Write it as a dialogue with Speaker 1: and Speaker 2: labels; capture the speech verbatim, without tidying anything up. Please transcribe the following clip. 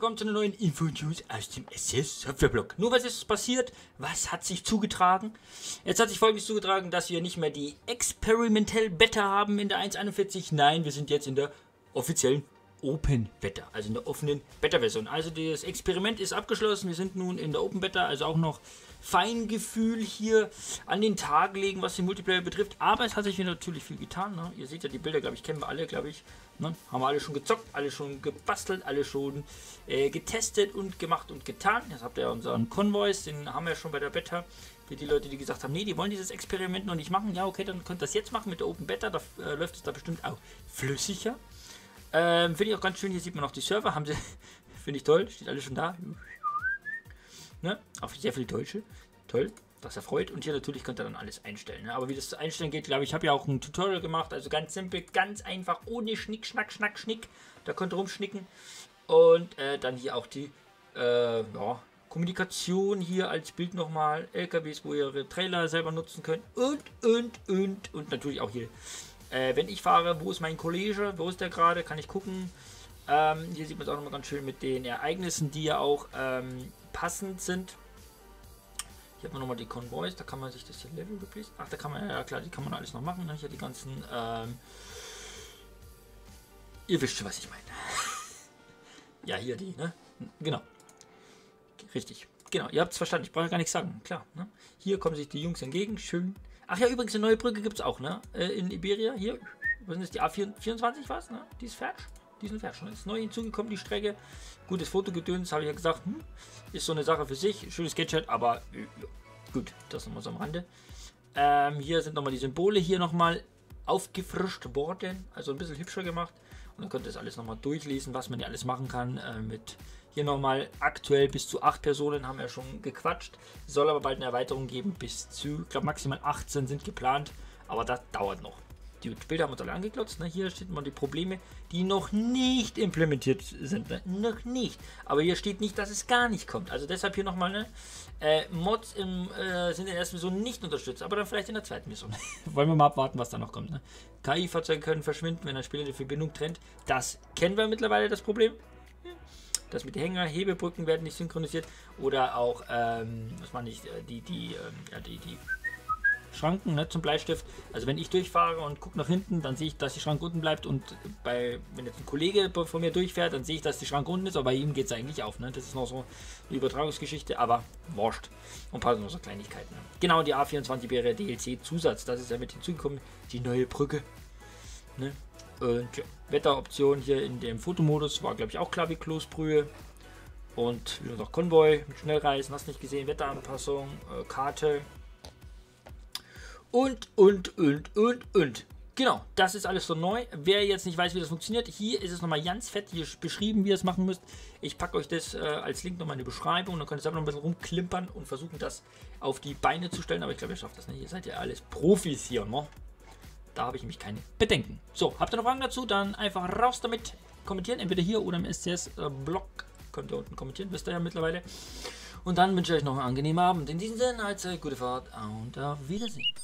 Speaker 1: willkommen zu einer neuen Info-News aus dem S C S Softwareblog. Nur was ist passiert? Was hat sich zugetragen? Jetzt hat sich folgendes zugetragen, dass wir nicht mehr die Experimental Beta haben in der eins Punkt einundvierzig. Nein, wir sind jetzt in der offiziellen Open Beta, also in der offenen Beta-Version. Also das Experiment ist abgeschlossen. Wir sind nun in der Open Beta, also auch noch Feingefühl hier an den Tag legen, was den Multiplayer betrifft. Aber es hat sich natürlich viel getan. Ne? Ihr seht ja die Bilder, glaube ich, kennen wir alle, glaube ich. Ne? Haben wir alle schon gezockt, alle schon gebastelt, alle schon äh, getestet und gemacht und getan. Jetzt habt ihr unseren Convoys, den haben wir schon bei der Beta. Für die Leute, die gesagt haben, nee, die wollen dieses Experiment noch nicht machen. Ja, okay, dann könnt ihr das jetzt machen mit der Open Beta. Da äh, läuft es da bestimmt auch flüssiger. Ähm, finde ich auch ganz schön. Hier sieht man noch die Server. Haben sie, finde ich toll. Steht alles schon da. Ne? Auch sehr viele Deutsche. Toll, das erfreut. Und hier natürlich könnt ihr dann alles einstellen. Ne? Aber wie das zu einstellen geht, glaube ich, habe ja auch ein Tutorial gemacht. Also ganz simpel, ganz einfach, ohne Schnick, Schnack, Schnack, Schnick. Da könnt ihr rumschnicken. Und äh, dann hier auch die äh, ja, Kommunikation hier als Bild nochmal. L K Ws, wo ihr ihre Trailer selber nutzen könnt. Und, und, und. Und natürlich auch hier. Äh, wenn ich fahre, wo ist mein Kollege? Wo ist der gerade? Kann ich gucken. Ähm, hier sieht man es auch nochmal ganz schön mit den Ereignissen, die ja auch ähm, passend sind. Hier hat man nochmal die Convoys, da kann man sich das hier Level replace. Ach, da kann man, ja klar, die kann man alles noch machen. Ne? Hier die ganzen, ähm, ihr wisst schon, was ich meine. Ja, hier die, ne? Genau. Richtig. Genau, ihr habt es verstanden, ich brauche gar nichts sagen. Klar, ne? Hier kommen sich die Jungs entgegen, schön. Ach ja, übrigens, eine neue Brücke gibt es auch, ne? Äh, in Iberia, hier. Was ist das, die A vierundzwanzig was, ne? Die ist fertig. Die sind fertig. Ist neu hinzugekommen, die Strecke. Gutes Fotogedöns, habe ich ja gesagt. Hm, ist so eine Sache für sich. Schönes Gadget, aber äh, gut, das nochmal so am Rande. Ähm, hier sind nochmal die Symbole hier nochmal aufgefrischt worden. Also ein bisschen hübscher gemacht. Und dann könnt ihr das alles nochmal durchlesen, was man hier alles machen kann. Äh, mit hier nochmal aktuell bis zu acht Personen haben wir schon gequatscht. Soll aber bald eine Erweiterung geben bis zu, ich glaube maximal achtzehn sind geplant. Aber das dauert noch. Die Bilder haben wir uns alle angeklotzt. Ne? Hier steht mal die Probleme, die noch nicht implementiert sind. Ne? Noch nicht. Aber hier steht nicht, dass es gar nicht kommt. Also deshalb hier nochmal, ne? Äh, Mods im, äh, sind in der ersten Mission nicht unterstützt, aber dann vielleicht in der zweiten Mission. Wollen wir mal abwarten, was da noch kommt. Ne? K I-Fahrzeuge können verschwinden, wenn ein Spieler die Verbindung trennt. Das kennen wir mittlerweile, das Problem. Das mit den Hänger, Hebebrücken werden nicht synchronisiert. Oder auch, ähm, was meine ich, die, die, ähm, ja, die, die Schranken, ne, zum Bleistift. Also wenn ich durchfahre und gucke nach hinten, dann sehe ich, dass die Schranke unten bleibt, und bei, wenn jetzt ein Kollege von mir durchfährt, dann sehe ich, dass die Schranke unten ist, aber bei ihm geht es eigentlich auf. Ne? Das ist noch so eine Übertragungsgeschichte, aber wurscht. Und ein paar noch so Kleinigkeiten. Ne? Genau, die A vierundzwanzig wäre D L C-Zusatz, das ist ja mit hinzugekommen, die neue Brücke. Ne? Und ja, Wetteroption hier in dem Fotomodus war, glaube ich, auch klar wie Kloßbrühe. Und wieder noch Konvoi mit Schnellreisen, hast nicht gesehen, Wetteranpassung, äh, Karte. Und, und, und, und, und. Genau, das ist alles so neu. Wer jetzt nicht weiß, wie das funktioniert, hier ist es nochmal ganz fett hier beschrieben, wie ihr es machen müsst. Ich packe euch das äh, als Link nochmal in die Beschreibung. Dann könnt ihr selber noch ein bisschen rumklimpern und versuchen, das auf die Beine zu stellen. Aber ich glaube, ihr schafft das nicht. Ihr seid ja alles Profis hier, ne? Da habe ich nämlich keine Bedenken. So, habt ihr noch Fragen dazu? Dann einfach raus damit. Kommentieren, entweder hier oder im S C S-Blog. Könnt ihr unten kommentieren, wisst ihr ja mittlerweile. Und dann wünsche ich euch noch einen angenehmen Abend. In diesem Sinne, also gute Fahrt und auf Wiedersehen.